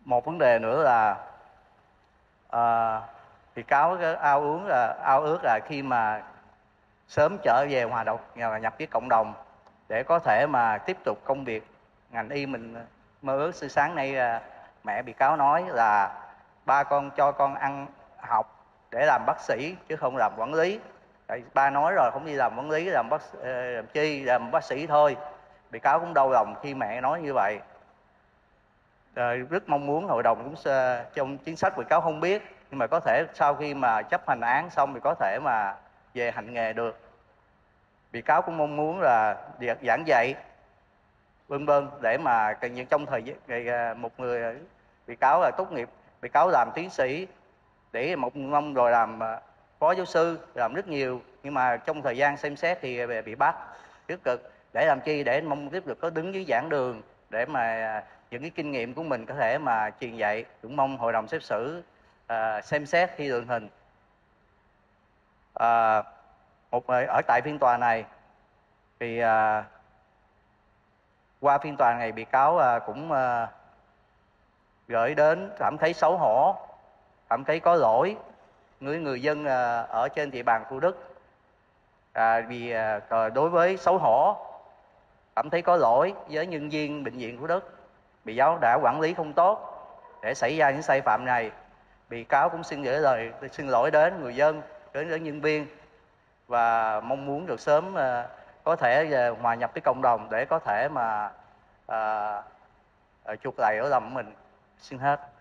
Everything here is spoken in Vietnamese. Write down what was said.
một vấn đề nữa là bị cáo ao ước là khi mà sớm trở về hòa nhập với cộng đồng để có thể mà tiếp tục công việc ngành y mình mơ ước. Sáng nay mẹ bị cáo nói là ba con cho con ăn học để làm bác sĩ chứ không làm quản lý. Tại ba nói rồi không đi làm quản lý, làm làm bác sĩ thôi. Bị cáo cũng đau lòng khi mẹ nói như vậy. Rất mong muốn hội đồng cũng trong chính sách bị cáo không biết, nhưng mà có thể sau khi mà chấp hành án xong thì có thể mà về hành nghề được. Bị cáo cũng mong muốn là việc giảng dạy vân vân để mà trong thời gian một người bị cáo là tốt nghiệp, bị cáo làm tiến sĩ để một năm rồi làm phó giáo sư, làm rất nhiều, nhưng mà trong thời gian xem xét thì bị bắt rất cực. Để làm chi? Để mong tiếp tục có đứng dưới giảng đường để mà những cái kinh nghiệm của mình có thể mà truyền dạy. Cũng mong hội đồng xét xử xem xét khi lượng hình. Ở tại phiên tòa này thì qua phiên tòa này bị cáo cũng gửi đến cảm thấy xấu hổ, cảm thấy có lỗi với người dân ở trên địa bàn Thủ Đức. Đối với xấu hổ, cảm thấy có lỗi với nhân viên bệnh viện Thủ Đức, bị cáo đã quản lý không tốt để xảy ra những sai phạm này. Bị cáo cũng xin gửi lời xin lỗi đến người dân, đến nhân viên, và mong muốn được sớm có thể hòa nhập với cộng đồng để có thể mà chuộc lại lỗi lầm của mình. Xin hết.